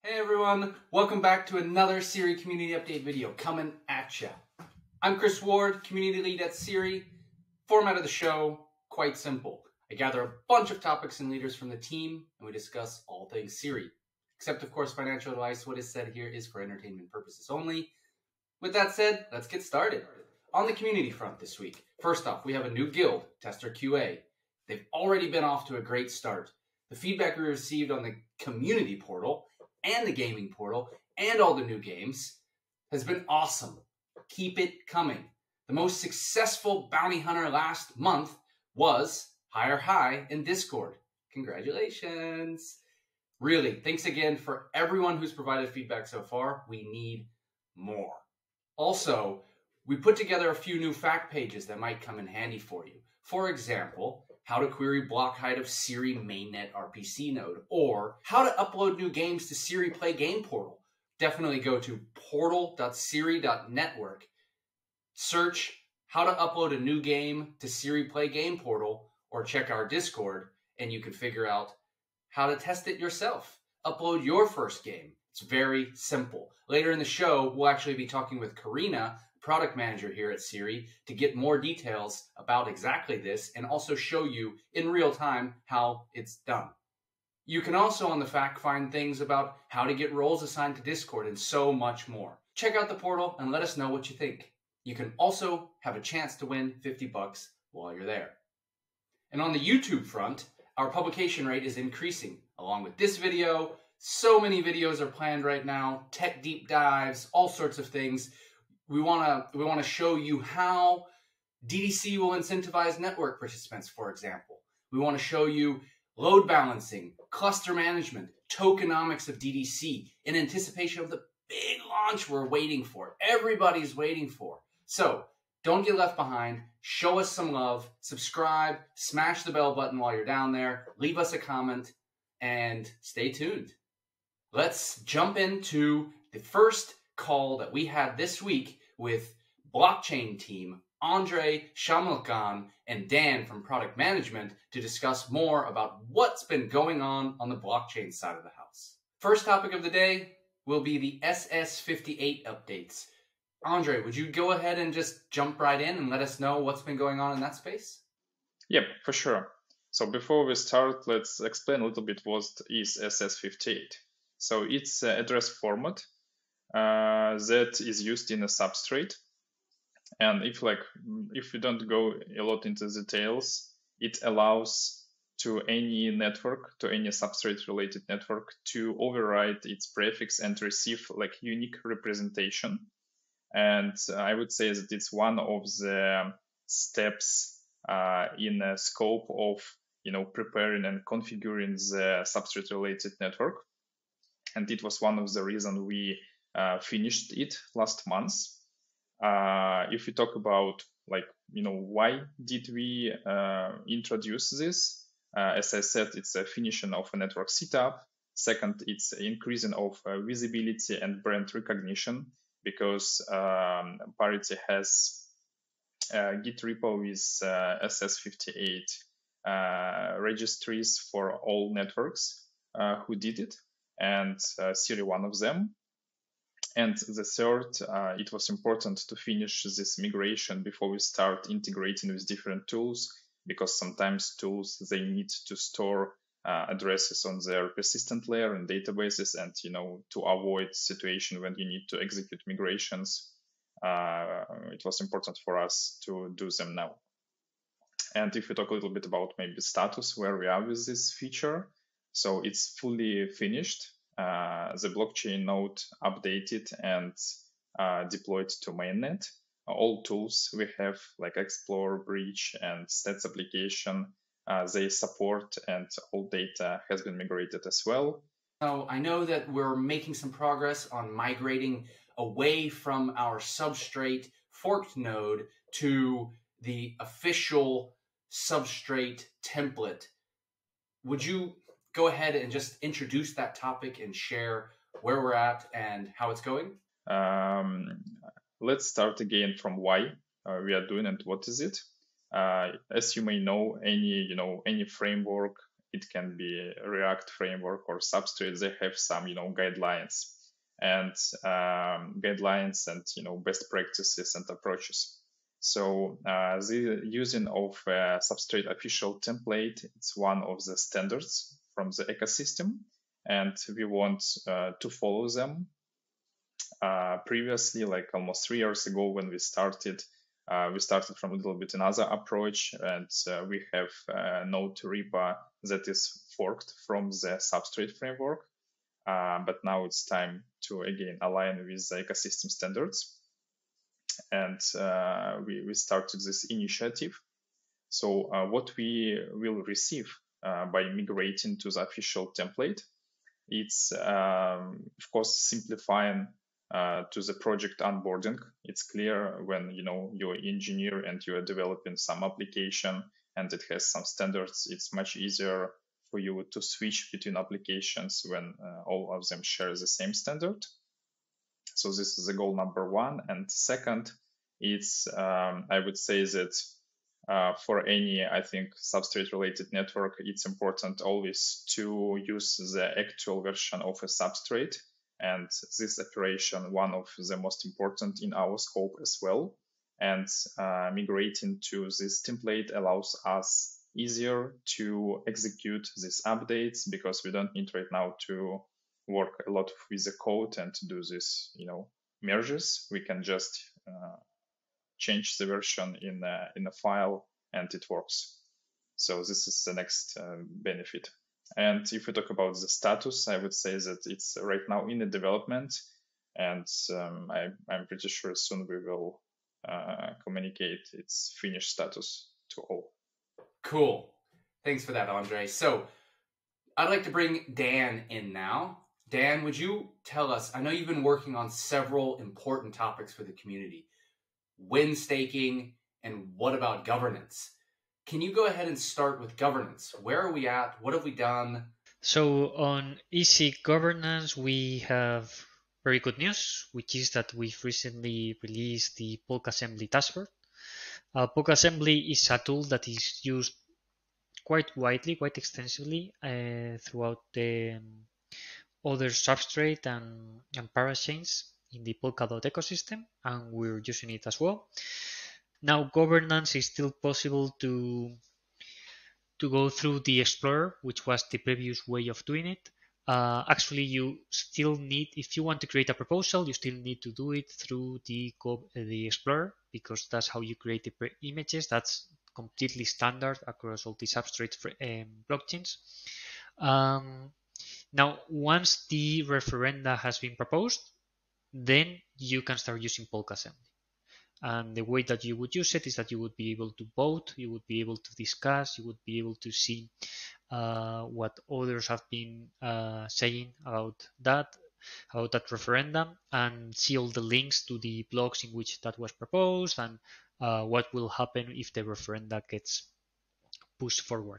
Hey everyone, welcome back to another Cere Community Update video coming at ya. I'm Chris Ward, Community Lead at Cere. Format of the show, quite simple. I gather a bunch of topics and leaders from the team and we discuss all things Cere. Except of course financial advice, what is said here is for entertainment purposes only. With that said, let's get started. On the community front this week, first off, we have a new guild, Tester QA. They've already been off to a great start. The feedback we received on the community portal and the gaming portal and all the new games has been awesome. Keep it coming. The most successful bounty hunter last month was Higher High in Discord. Congratulations. Really, thanks again for everyone who's provided feedback so far. We need more. Also, we put together a few new fact pages that might come in handy for you. For example, how to query block height of Cere mainnet RPC node, or how to upload new games to Cere Play Game Portal. Definitely go to portal.cere.network, search how to upload a new game to Cere Play Game Portal, or check our Discord, and you can figure out how to test it yourself. Upload your first game. It's very simple. Later in the show, we'll actually be talking with Karina, product manager here at Cere, to get more details about exactly this and also show you in real time how it's done. You can also on the fact find things about how to get roles assigned to Discord and so much more. Check out the portal and let us know what you think. You can also have a chance to win $50 while you're there. And on the YouTube front, our publication rate is increasing. Along with this video, so many videos are planned right now, tech deep dives, all sorts of things. We want to show you how DDC will incentivize network participants, for example. We want to show you load balancing, cluster management, tokenomics of DDC in anticipation of the big launch we're waiting for. Everybody's waiting for. So don't get left behind. Show us some love. Subscribe. Smash the bell button while you're down there. Leave us a comment and stay tuned. Let's jump into the first call that we had this week with blockchain team Andre Shamilkan and Dan from product management to discuss more about what's been going on the blockchain side of the house. First topic of the day will be the SS58 updates. Andre, would you go ahead and just jump right in and let us know what's been going on in that space? Yep, for sure. So before we start, let's explain a little bit what is SS58. So it's an address format that is used in a substrate, and if we don't go a lot into details, it allows to any network, to any substrate related network, to override its prefix and receive unique representation. And I would say that it's one of the steps in the scope of preparing and configuring the substrate related network. And it was one of the reasons we finished it last month. If we talk about why did we introduce this? As I said, it's a finishing of a network setup. Second, it's increasing of visibility and brand recognition, because Parity has Git repo with SS58 registries for all networks who did it, and Cere one of them. And the third, it was important to finish this migration before we start integrating with different tools, because sometimes tools, they need to store addresses on their persistent layer in databases, and to avoid situation when you need to execute migrations, it was important for us to do them now. And if we talk a little bit about maybe status, where we are with this feature, so it's fully finished. The blockchain node updated and deployed to mainnet. All tools we have, like Explore, Bridge, and Stats application, they support, and all data has been migrated as well. So I know that we're making some progress on migrating away from our Substrate forked node to the official Substrate template. Would you go ahead and just introduce that topic and share where we're at and how it's going? Let's start again from why we are doing and what is it. As you may know, any framework, it can be React framework or Substrate. They have some, guidelines and best practices and approaches. So the using of Substrate official template, it's one of the standards from the ecosystem, and we want to follow them. Previously, like almost 3 years ago when we started from a little bit another approach, and we have a node repo that is forked from the Substrate framework. But now it's time to again align with the ecosystem standards. And we started this initiative. So what we will receive by migrating to the official template, it's of course simplifying to the project onboarding. It's clear when you're an engineer and you are developing some application and it has some standards, it's much easier for you to switch between applications when all of them share the same standard. So this is the goal number one. And second, it's I would say that for any, I think, Substrate related network, it's important always to use the actual version of a Substrate. And this operation, one of the most important in our scope as well. And migrating to this template allows us easier to execute these updates, because we don't need right now to work a lot with the code and to do this, merges. We can just change the version in a file and it works. So this is the next benefit. And if we talk about the status, I would say that it's right now in the development, and I'm pretty sure soon we will communicate its finished status to all. Cool. Thanks for that, Andre. So I'd like to bring Dan in now. Dan, would you tell us, I know you've been working on several important topics for the community, win staking, and what about governance? Can you go ahead and start with governance? Where are we at? What have we done? So on easy governance, we have very good news, which is that we've recently released the Polkassembly dashboard. Polkassembly is a tool that is used quite widely, quite extensively throughout the other Substrate and parachains in the Polkadot ecosystem, and we're using it as well. Now, governance is still possible to go through the Explorer, which was the previous way of doing it. Actually, you still need, if you want to create a proposal, you still need to do it through the Explorer, because that's how you create the images. That's completely standard across all the Substrate blockchains. Now, once the referenda has been proposed, then you can start using Polkassembly. And the way that you would use it is that you would be able to vote, you would be able to discuss, you would be able to see what others have been saying about that referendum, and see all the links to the blogs in which that was proposed, and what will happen if the referenda gets pushed forward.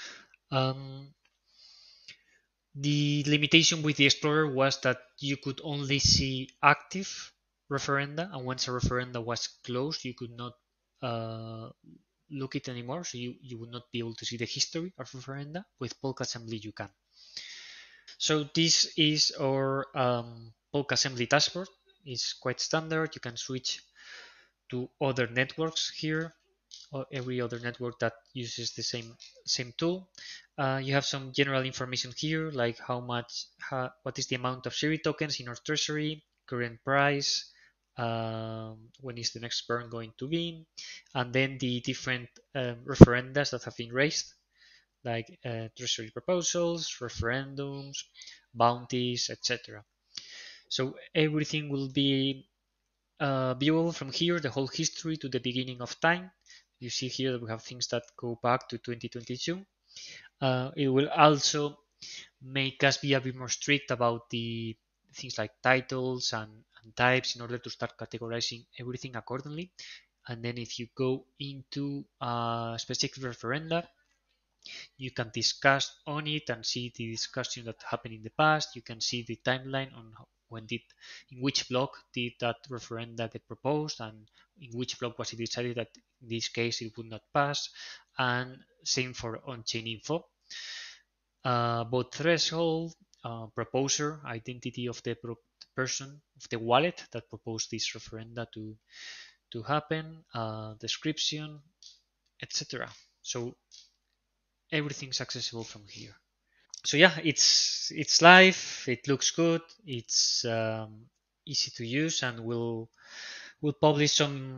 The limitation with the Explorer was that you could only see active referenda, and once a referenda was closed, you could not look it anymore, so you would not be able to see the history of referenda. With Polkassembly you can. So this is our Polkassembly dashboard. It's quite standard. You can switch to other networks here, or every other network that uses the same tool. You have some general information here, like what is the amount of Cere tokens in our treasury, current price, when is the next burn going to be, and then the different referendas that have been raised, like treasury proposals, referendums, bounties, etc. So everything will be viewable from here, the whole history to the beginning of time. You see here that we have things that go back to 2022. It will also make us be a bit more strict about the things like titles and types, in order to start categorizing everything accordingly. And then if you go into a specific referenda, you can discuss on it and see the discussion that happened in the past. You can see the timeline on in which block did that referenda get proposed, and in which block was it decided that in this case it would not pass, and same for on-chain info. both threshold, proposer, identity of the person of the wallet that proposed this referenda to happen, description, etc. So everything's accessible from here. So yeah, it's live. It looks good. It's easy to use, and we'll publish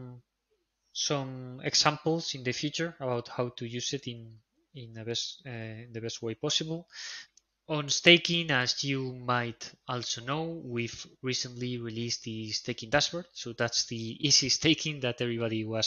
some examples in the future about how to use it in the best way possible. On staking, as you might also know, we've recently released the staking dashboard. So that's the easy staking that everybody was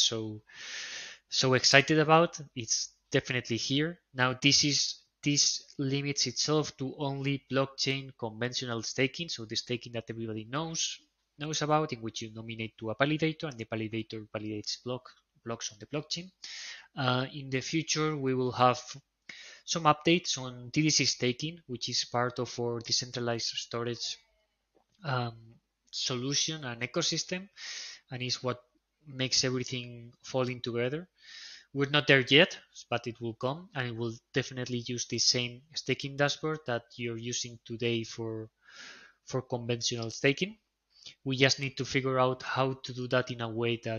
so excited about. It's definitely here. Now this limits itself to only blockchain conventional staking. So the staking that everybody knows about, in which you nominate to a validator and the validator validates blocks on the blockchain. In the future, we will have some updates on TDC staking, which is part of our decentralized storage um, solution and ecosystem, and is what makes everything falling together. We're not there yet, but it will come, and it will definitely use the same staking dashboard that you're using today for conventional staking. We just need to figure out how to do that in a way that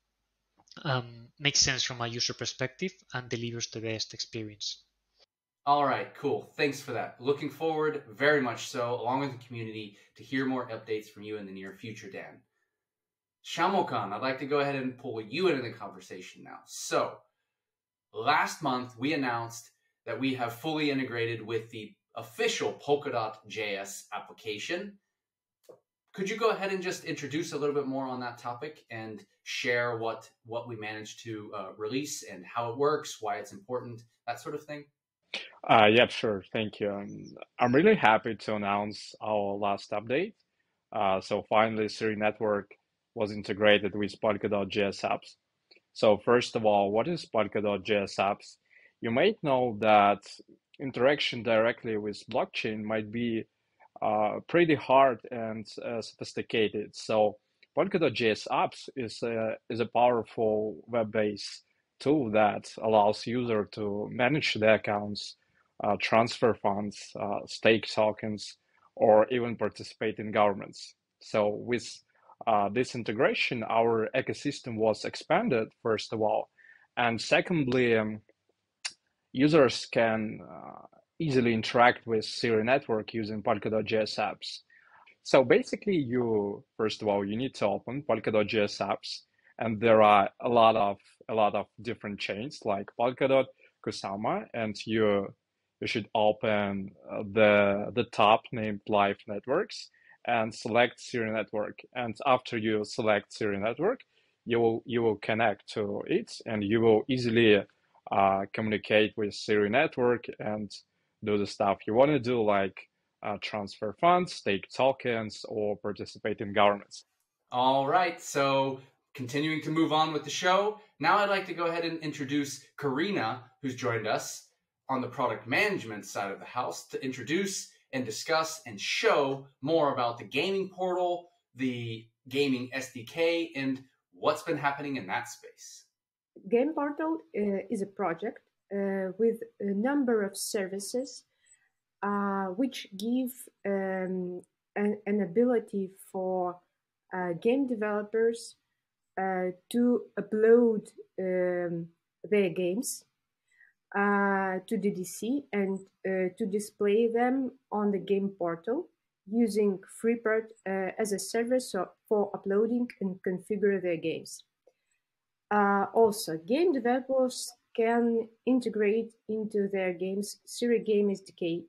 makes sense from a user perspective and delivers the best experience. All right, cool. Thanks for that. Looking forward very much so, along with the community, to hear more updates from you in the near future, Dan. Shamokan, I'd like to go ahead and pull you into the conversation now. So, last month we announced that we have fully integrated with the official Polkadot JS application. Could you go ahead and just introduce a little bit more on that topic and share what we managed to release and how it works, why it's important, that sort of thing? Yeah, sure. Thank you. I'm really happy to announce our last update. So finally, Cere Network was integrated with Polkadot JS Apps. So first of all, what is Polkadot JS Apps? You might know that interaction directly with blockchain might be pretty hard and sophisticated. So Polkadot JS Apps is a powerful web-based tool that allows user to manage their accounts, transfer funds, stake tokens, or even participate in governments. So with this integration, our ecosystem was expanded, first of all. And secondly, users can easily interact with Cere Network using Polkadot JS Apps. So basically, first of all, you need to open Polkadot JS Apps, and there are a lot of different chains like Polkadot, Kusama, and you should open the tab named Live Networks and select Cere Network. And after you select Cere Network, you will connect to it, and you will easily communicate with Cere Network and do the stuff you want to do, like transfer funds, stake tokens, or participate in governments. All right, so continuing to move on with the show, now I'd like to go ahead and introduce Karina, who's joined us on the product management side of the house, to introduce and discuss and show more about the gaming portal, the gaming SDK, and what's been happening in that space. Game Portal is a project with a number of services which give an ability for game developers to upload their games to DDC and to display them on the game portal using Freeport as a service for uploading and configure their games. Also, game developers can integrate into their games Cere Games SDK,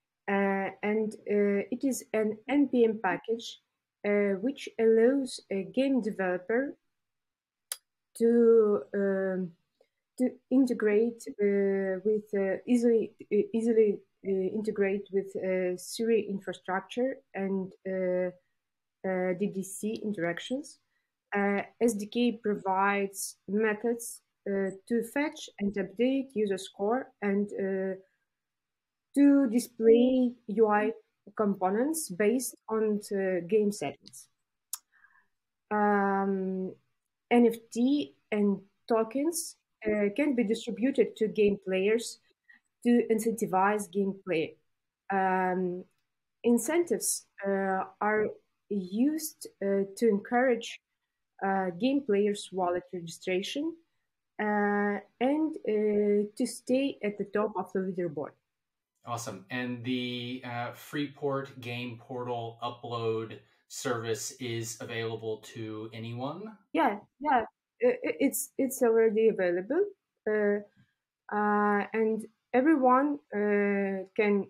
and it is an NPM package which allows a game developer to integrate easily integrate with Cere infrastructure and DDC interactions. SDK provides methods to fetch and update user score and to display UI components based on the game settings. NFT and tokens can be distributed to game players to incentivize gameplay. Incentives are used to encourage game players' wallet registration and to stay at the top of the leaderboard. Awesome. And the Freeport game portal upload service is available to anyone? Yeah, it's already available, and everyone can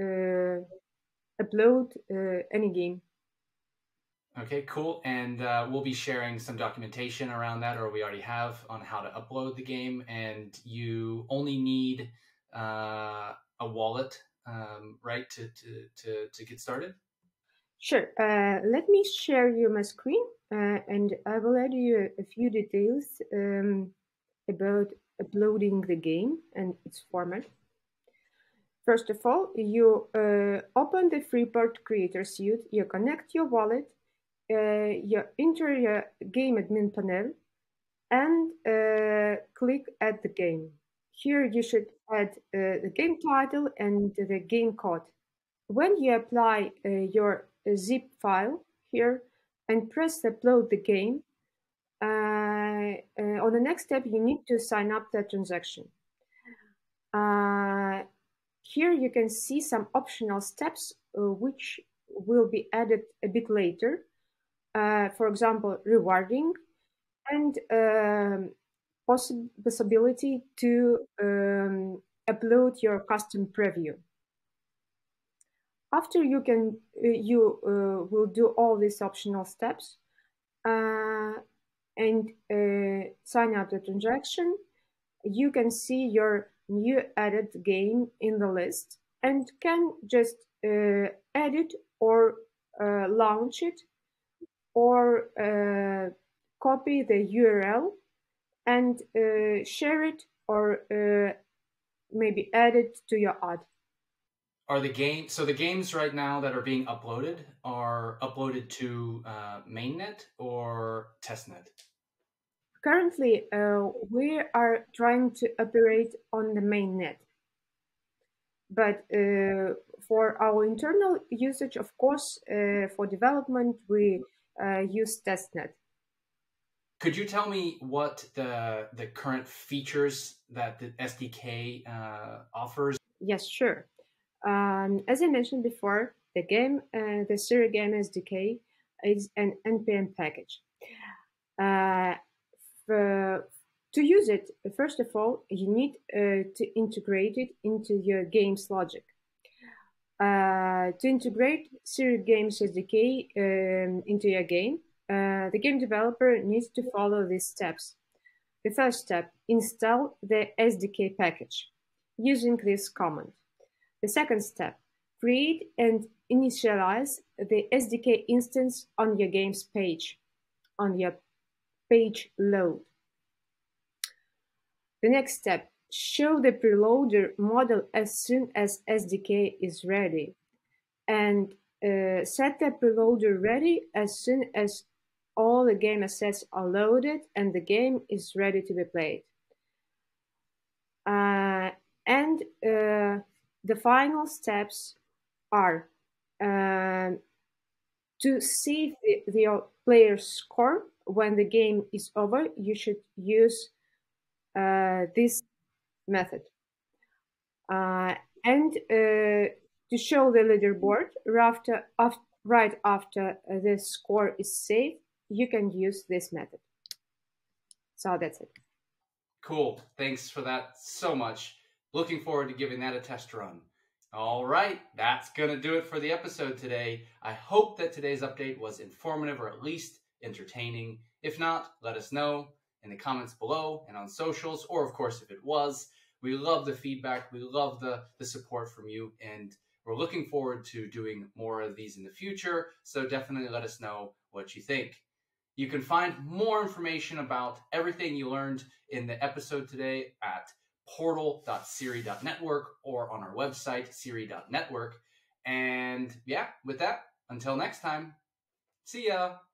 upload any game. Okay, cool. And we'll be sharing some documentation around that, or we already have, on how to upload the game. And you only need a wallet, right, to get started? Sure. Let me share you my screen, and I will add you a few details about uploading the game and its format. First of all, you open the Freeport Creator Suite, you connect your wallet, you enter your game admin panel, and click Add the game. Here you should add the game title and the game code. When you apply your zip file here and press upload the game, on the next step, you need to sign up the transaction. Here you can see some optional steps which will be added a bit later. For example, rewarding and possibility to upload your custom preview. After you will do all these optional steps and sign up the transaction, you can see your new added game in the list and can just edit or launch it or copy the URL and share it or maybe add it to your ad. Are the games right now that are being uploaded are uploaded to mainnet or testnet? Currently, we are trying to operate on the mainnet. But for our internal usage, of course, for development, we use testnet. Could you tell me what the current features that the SDK offers? Yes, sure. As I mentioned before, the Cere Games SDK is an NPM package. To use it, first of all, you need to integrate it into your game's logic. To integrate Cere Games SDK into your game, the game developer needs to follow these steps. The first step, install the SDK package using this command. The second step, create and initialize the SDK instance on your game's page, on your page load. The next step, show the preloader model as soon as SDK is ready, and set the preloader ready as soon as all the game assets are loaded and the game is ready to be played. And the final steps are to save the player's score when the game is over. You should use this method. And to show the leaderboard right after the score is saved, you can use this method. So that's it. Cool. Thanks for that so much. Looking forward to giving that a test run. All right, that's going to do it for the episode today. I hope that today's update was informative or at least entertaining. If not, let us know in the comments below and on socials, or of course, if it was. We love the feedback. We love the support from you, and we're looking forward to doing more of these in the future. So definitely let us know what you think. You can find more information about everything you learned in the episode today at portal.cere.network or on our website, cere.network. And yeah, with that, until next time, see ya.